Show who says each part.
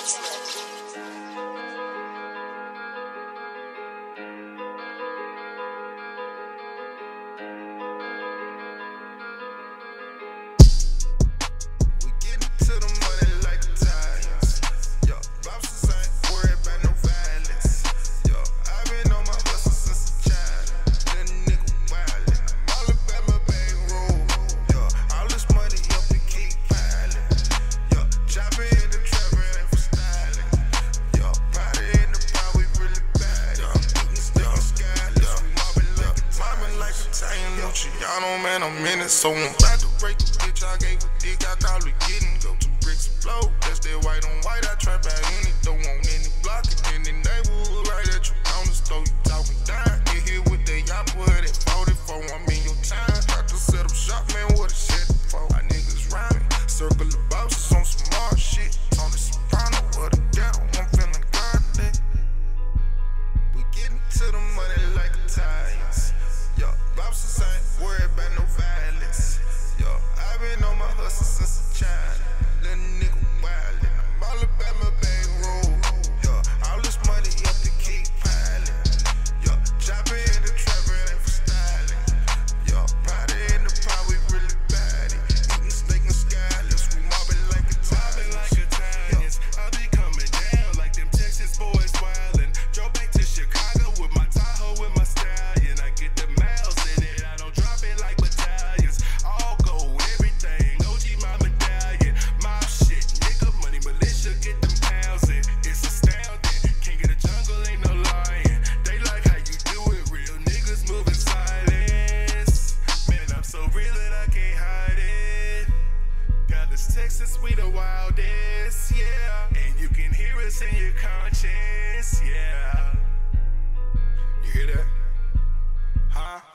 Speaker 1: Y'all man, I'm in it, so I'm about to break the bitch. I gave a dick, I thought we getting go 2 bricks and flow. That's that white on white, I trap out any, don't want any block it in the neighborhood, right at your corner store. You talking down, get here with that y'all put at 44, I'm in your time. About to set up shop, man, what a shit for. My niggas rhyming, circle the bosses on some more shit. Tony Soprano, what a ghetto, I'm feeling godly. We getting to the money like Italians. Yo, bosses ain't worried about no violence. Yo, I been on my hustle since a child. Little nigga wildin', I'm all about my bankroll. Yo, all this money up to keep piling. Yo, chopping in the trapper ain't for styling. Yo, powder in the pot, we really bad it. Eating steak and scallops, we mobbing like Italians.
Speaker 2: I be coming down like them Texas boys wildin'. Drove back to Chicago with my Tahoe with my stallion. I get the miles in it, I don't drop it like battalions. All gold, everything, OG my medallion. Mob shit, nigga, money militia, get them pounds in. It's astounding, king of the jungle, ain't no lying. They like how you do it, real niggas move in silence. Man, I'm so real that I can't hide it. Got this Texas, we the wildest, yeah. And you can hear us in your conscience, yeah. You hear that? Huh?